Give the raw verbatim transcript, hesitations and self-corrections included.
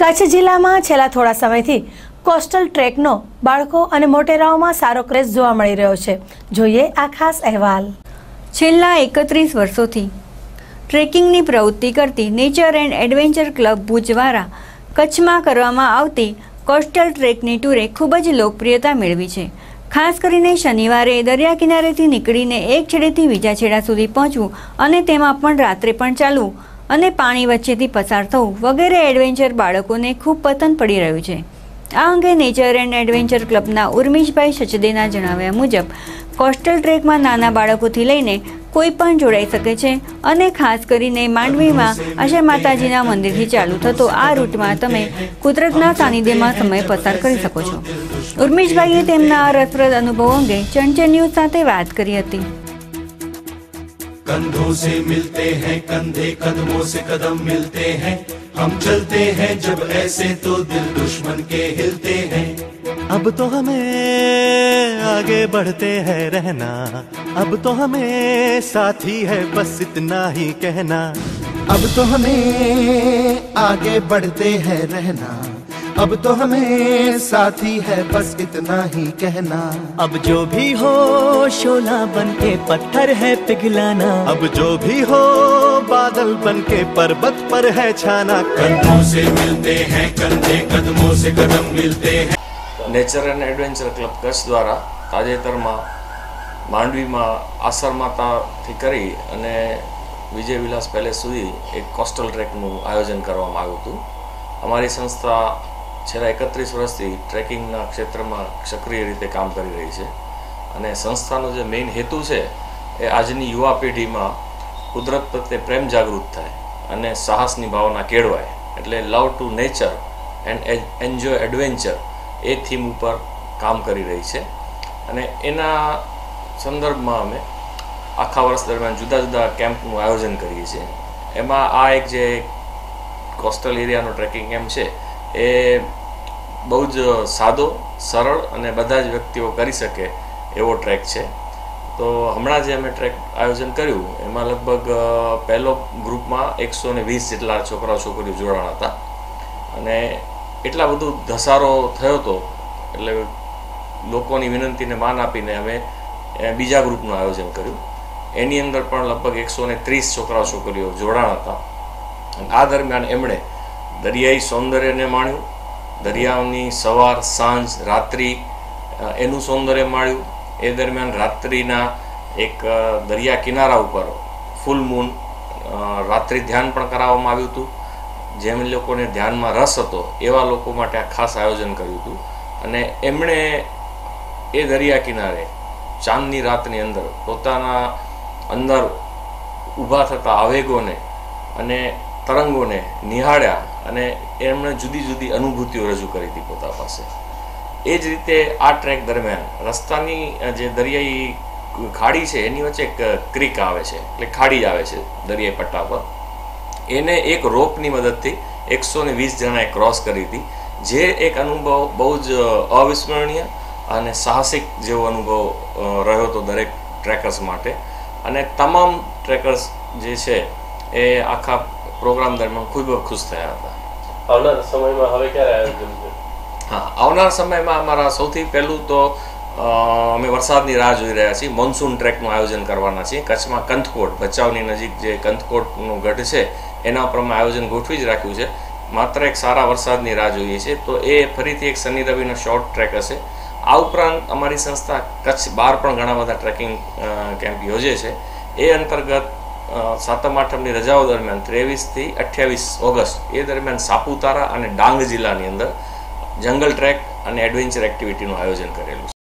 કચ્છ જિલ્લામાં છેલ્લા થોડા સમયથી કોસ્ટલ ટ્રેકનો બાળકો અને મોટેરાઓમાં સારો ક્રેઝ જોવા મળી રહ્યો છે। જોઈએ આ ખાસ અહેવાલ। છેલ્લા એકત્રીસ વર્ષોથી ટ્રેકિંગની પ્રવૃત્તિ કરતી nature and adventure club Bhuj દ્વારા કચ્છમાં કરવામાં આવતી કોસ્ટલ ટ્રેકની ટૂરે ખૂબ જ લોકપ્રિયતા મેળવી છે। ખાસ કરીને શનિવારે દરિયા કિનારેથી નીકળીને એક છેડેથી બીજા છેડા સુધી પહોંચવું અને તેમાં પણ રાત્રે પણ ચાલવું અને પાણી વચ્ચેથી પસાર થવું વગેરે એડવેન્ચર બાળકોને ખૂબ પસંદ પડી રહ્યું છે। આ અંગે નેચર એન્ડ એડવેન્ચર ક્લબના ઉર્મિશભાઈ સચદેના જણાવ્યા મુજબ કોસ્ટલ ટ્રેકમાં નાના બાળકોથી લઈને કોઈ પણ જોડાઈ શકે છે અને ખાસ કરીને માંડવીમાં આશા માતાજીના મંદિરથી ચાલુ થતો આ રૂટમાં તમે કુદરતના સાનિધ્યમાં સમય પસાર કરી શકો છો। ઉર્મિશભાઈએ તેમના આ રસપ્રદ અનુભવો અંગે ચણચે ન્યૂઝ સાથે વાત કરી હતી। कंधों से मिलते हैं कंधे कदमों से कदम मिलते हैं हम चलते हैं जब ऐसे तो दिल दुश्मन के हिलते हैं। अब तो हमें आगे बढ़ते हैं रहना, अब तो हमें साथी है बस इतना ही कहना। अब तो हमें आगे बढ़ते हैं रहना, अब तो हमें साथी है बस इतना ही कहना। अब जो भी हो शोला बन के पत्थर है पिघलाना, अब जो भी हो बादल बन के पर्वत पर है छाना। कंधों से मिलते हैं कंधे कदमों से कदम मिलते हैं। Nature and adventure club Kutch દ્વારા તાજેતરમાં માંડવીમાં આસર માતાથી કરી અને વિજય વિલાસ પેલેસ સુધી એક કોસ્ટલ ટ્રેકનું આયોજન કરવામાં આવ્યું હતું। અમારી સંસ્થા છેલ્લા એકત્રીસ વર્ષથી ટ્રેકિંગના ક્ષેત્રમાં સક્રિય રીતે કામ કરી રહી છે અને સંસ્થાનો જે મેઇન હેતુ છે એ આજની યુવા પેઢીમાં કુદરત પ્રત્યે પ્રેમ જાગૃત થાય અને સાહસની ભાવના કેળવાય, એટલે love to nature and enjoy adventure એ થીમ ઉપર કામ કરી રહી છે અને એના સંદર્ભમાં અમે આખા વર્ષ દરમિયાન જુદા જુદા કેમ્પનું આયોજન કરીએ છીએ। એમાં આ એક જે કોસ્ટલ એરિયાનો ટ્રેકિંગ કેમ્પ છે એ બહુ જ સાદો સરળ અને બધા જ વ્યક્તિઓ કરી શકે એવો ટ્રેક છે। તો હમણાં જે અમે ટ્રેક આયોજન કર્યું એમાં લગભગ પહેલો ગ્રુપમાં એકસો ને વીસ જેટલા છોકરાઓ છોકરીઓ જોડાણા હતા અને એટલા બધું ધસારો થયો હતો એટલે લોકોની વિનંતીને માન આપીને અમે બીજા ગ્રુપનું આયોજન કર્યું। એની અંદર પણ લગભગ એકસો ને ત્રીસ છોકરાઓ છોકરીઓ જોડાણા હતા। આ દરમિયાન એમણે દરિયાઈ સૌંદર્યને માણ્યું, દરિયાની સવાર સાંજ રાત્રિ એનું સૌંદર્ય માણ્યું। એ દરમિયાન રાત્રિના એક દરિયા કિનારા ઉપર ફૂલ મૂન રાત્રિ ધ્યાન પણ કરાવવામાં આવ્યું હતું। જેમ લોકોને ધ્યાનમાં રસ હતો એવા લોકો માટે આ ખાસ આયોજન કર્યું હતું અને એમણે એ દરિયા કિનારે ચાંદની રાતની અંદર પોતાના અંદર ઊભા થતા આવેગોને અને તરંગોને નિહાળ્યા અને એમણે જુદી જુદી અનુભૂતિઓ રજૂ કરી હતી પોતા પાસે। એ જ રીતે આ ટ્રેક દરમિયાન રસ્તાની જે દરિયાઈ ખાડી છે એની વચ્ચે એક ક્રીક આવે છે, એટલે ખાડી આવે છે દરિયાઈ પટ્ટા પર। એને એક રોપની મદદથી એકસો ને વીસ જણાએ ક્રોસ કરી હતી, જે એક અનુભવ બહુ જ અવિસ્મરણીય અને સાહસિક જેવો અનુભવ રહ્યો હતો દરેક ટ્રેકર્સ માટે અને તમામ ટ્રેકર્સ જે છે એ આખા પ્રોગ્રામ દરમિયાન ખૂબ ખુશ થયા હતા। આવનાર સમયમાં હવે ક્યારે આયોજન છે? હા, આવનાર સમયમાં અમારા સૌથી પહેલું તો અમે વરસાદની રાહ જોઈ રહ્યા છીએ। મોન્સૂન ટ્રેકનું આયોજન કરવાના છીએ કચ્છમાં। કંથકોટ ભચાઉની નજીક જે કંથકોટનું ગઢ છે એના ઉપર અમે આયોજન ગોઠવી જ રાખ્યું છે। માત્ર એક સારા વરસાદની રાહ જોઈએ છે તો એ ફરીથી એક શનિ રવિનો શોર્ટ ટ્રેક હશે। આ ઉપરાંત અમારી સંસ્થા કચ્છ બહાર પણ ઘણા બધા ટ્રેકિંગ કેમ્પ યોજે છે। એ અંતર્ગત સાતમ આઠમની રજાઓ દરમિયાન ત્રેવીસથી અઠ્યાવીસ ઓગસ્ટ એ દરમિયાન સાપુતારા અને ડાંગ જિલ્લાની અંદર જંગલ ટ્રેક અને એડવેન્ચર એક્ટિવિટીનું આયોજન કરેલું છે।